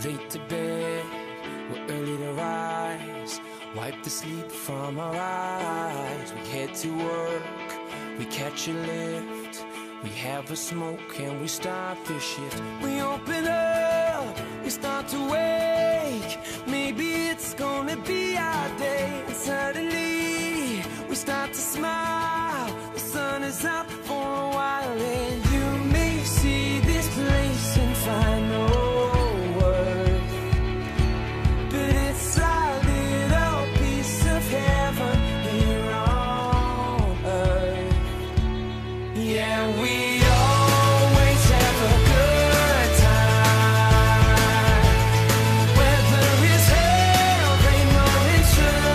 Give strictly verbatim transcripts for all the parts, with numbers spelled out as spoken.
late to bed, we're early to rise. Wipe the sleep from our eyes. We head to work, we catch a lift. We have a smoke and we start the shift. We open up, we start to wake. Maybe it's gonna be our day. And suddenly, we start to smile. The sun is out for a while. And you may see this place and find no worth, but it's our little piece of heaven here on earth. Yeah, we always have a good time, whether it's hell, rain, or in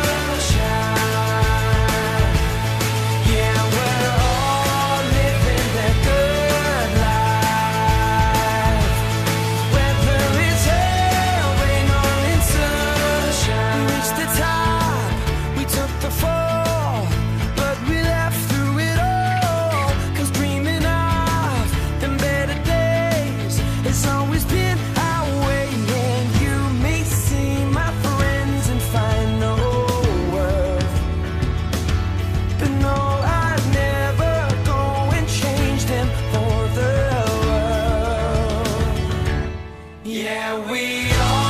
sunshine. Yeah, we're all living that good life, whether it's hell, rain, or in sunshine. We reached the top, we took the fall, but we laughed through it all. 'Cause dreaming of them better days has always been our way. And you may see my friends and find no worth, but no, I'd never go and change them for the world. Yeah, we all